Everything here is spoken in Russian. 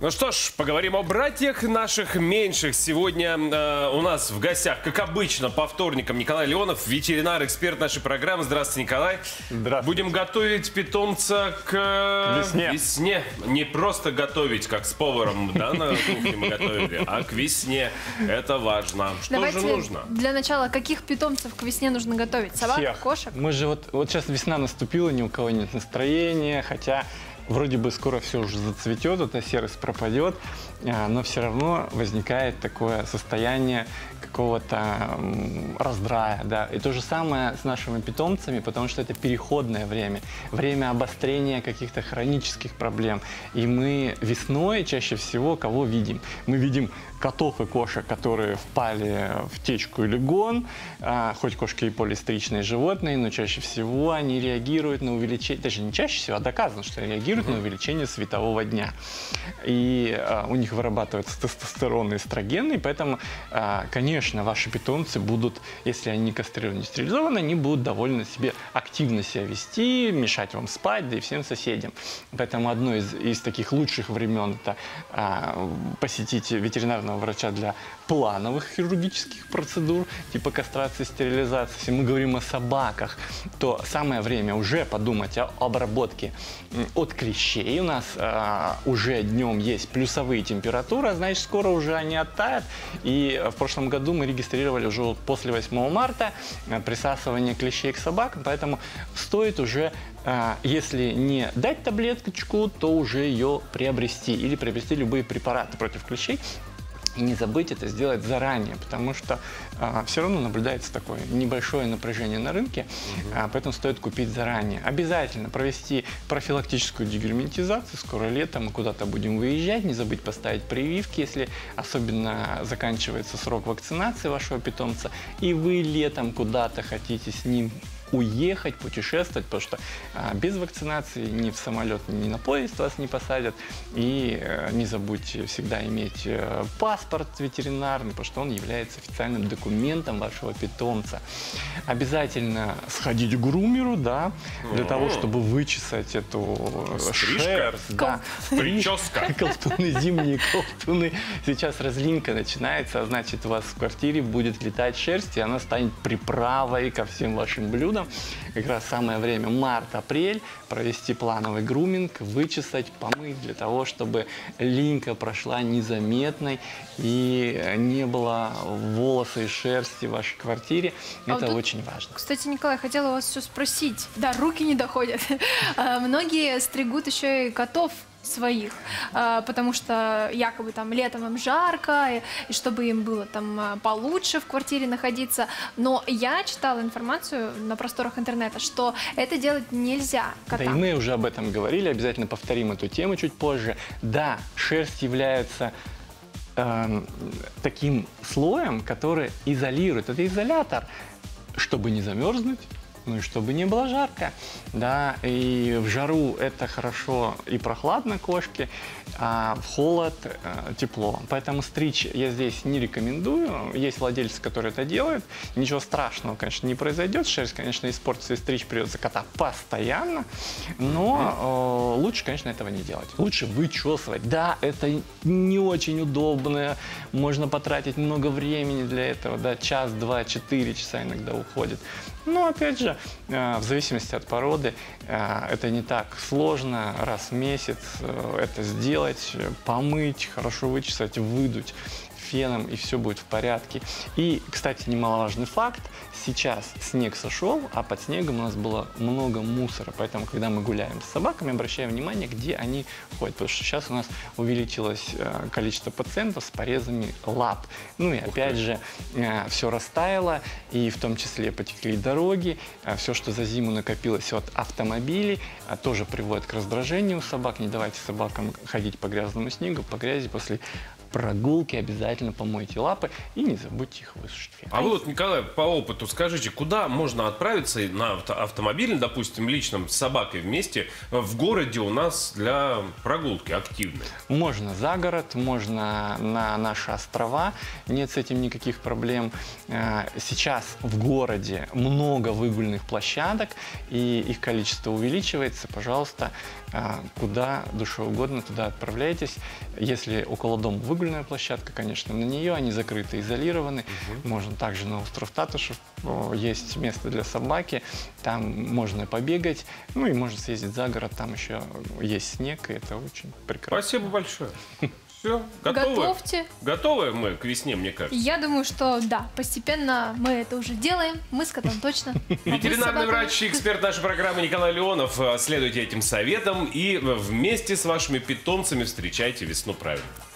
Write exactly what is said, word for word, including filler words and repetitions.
Ну что ж, поговорим о братьях наших меньших. Сегодня э, у нас в гостях, как обычно, по вторникам Николай Леонов, ветеринар, эксперт нашей программы. Здравствуйте, Николай. Здравствуйте. Будем готовить питомца к весне. весне. Не просто готовить, как с поваром, да, на кухне мы готовили, а к весне. Это важно. Что Давайте же нужно? Для начала, каких питомцев к весне нужно готовить? Собак, Всех. кошек? Мы же вот, вот сейчас весна наступила, ни у кого нет настроения, хотя вроде бы скоро все уже зацветет, эта серость пропадет, но все равно возникает такое состояние какого-то раздрая, да. И то же самое с нашими питомцами, потому что это переходное время, время обострения каких-то хронических проблем. И мы весной чаще всего кого видим? Мы видим котов и кошек, которые впали в течку или гон, а, хоть кошки и полистеричные животные, но чаще всего они реагируют на увеличение, даже не чаще всего, а доказано, что реагируют на увеличение светового дня. И а, у них вырабатывается тестостерон и эстрогены, и поэтому, а, конечно, ваши питомцы будут, если они не кастрированы, не стерилизованы, они будут довольно себе активно себя вести, мешать вам спать, да и всем соседям. Поэтому одно из, из таких лучших времен – это а, посетить ветеринарного врача для плановых хирургических процедур, типа кастрации, стерилизации. Если мы говорим о собаках, то самое время уже подумать о обработке от клещей. У нас а, уже днем есть плюсовые температуры, а значит, скоро уже они оттают. И в прошлом году мы регистрировали уже вот после восьмого марта присасывание клещей к собакам, поэтому стоит уже, а, если не дать таблеточку, то уже ее приобрести или приобрести любые препараты против клещей. И не забыть это сделать заранее, потому что а, все равно наблюдается такое небольшое напряжение на рынке, угу. а, поэтому стоит купить заранее. Обязательно провести профилактическую дегерметизацию. Скоро лето, мы куда-то будем выезжать, не забыть поставить прививки, если особенно заканчивается срок вакцинации вашего питомца, и вы летом куда-то хотите с ним уехать, путешествовать, потому что а, без вакцинации ни в самолет, ни на поезд вас не посадят. И а, не забудьте всегда иметь а, паспорт ветеринарный, потому что он является официальным документом вашего питомца. Обязательно сходить к грумеру, да, для того, чтобы вычесать эту Стрижка? шерсть. Да. Прическа. Колтуны, зимние колтуны. Сейчас разлинка начинается, а значит, у вас в квартире будет летать шерсть, и она станет приправой ко всем вашим блюдам. Как раз самое время март-апрель провести плановый груминг, вычесать, помыть, для того, чтобы линька прошла незаметной и не было волоса и шерсти в вашей квартире. А Это вот очень важно. Кстати, Николай, хотела у вас все спросить. Да, руки не доходят. Многие стригут еще и котов своих, потому что якобы там летом им жарко, и, и чтобы им было там получше в квартире находиться. Но я читала информацию на просторах интернета, что это делать нельзя котам. Да, и мы уже об этом говорили, обязательно повторим эту тему чуть позже. Да, шерсть является э, таким слоем, который изолирует. Это изолятор, чтобы не замерзнуть. Ну и чтобы не было жарко, да, и в жару это хорошо и прохладно кошке, а в холод э, тепло. Поэтому стричь я здесь не рекомендую. Есть владельцы, которые это делают. Ничего страшного, конечно, не произойдет. Шерсть, конечно, испортится, и стричь придется кота постоянно, но э, лучше, конечно, этого не делать. Лучше вычесывать. Да, это не очень удобно, можно потратить много времени для этого, да, час, два, четыре часа иногда уходит. Но, опять же, в зависимости от породы, это не так сложно. Раз в месяц это сделать, помыть, хорошо вычесать, выдуть феном, и все будет в порядке. И, кстати, немаловажный факт. Сейчас снег сошел, а под снегом у нас было много мусора. Поэтому, когда мы гуляем с собаками, обращаем внимание, где они ходят. Потому что сейчас у нас увеличилось количество пациентов с порезами лап. Ну и опять же, все растаяло, и в том числе потекли дороги. Все, что за зиму накопилось от автомобилей, тоже приводит к раздражению собак. Не давайте собакам ходить по грязному снегу, по грязи после прогулки обязательно помойте лапы и не забудьте их высушить. А вы вот, Николай, по опыту скажите, куда можно отправиться на авто автомобиле, допустим, личном, с собакой вместе в городе у нас для прогулки активной? Можно за город, можно на наши острова, нет с этим никаких проблем. Сейчас в городе много выгульных площадок, и их количество увеличивается. Пожалуйста, куда душе угодно, туда отправляйтесь. Если около дома выгульная площадка, конечно, на нее они закрыты, изолированы. Угу. Можно также на остров Татушев, есть место для собаки, там можно побегать, ну и можно съездить за город, там еще есть снег, и это очень прекрасно. Спасибо большое. Все, готовы? Готовьте. Готовы мы к весне, мне кажется? Я думаю, что да, постепенно мы это уже делаем. Мы с котом точно. Ветеринарный врач и эксперт нашей программы Николай Леонов. Следуйте этим советам и вместе с вашими питомцами встречайте весну правильно.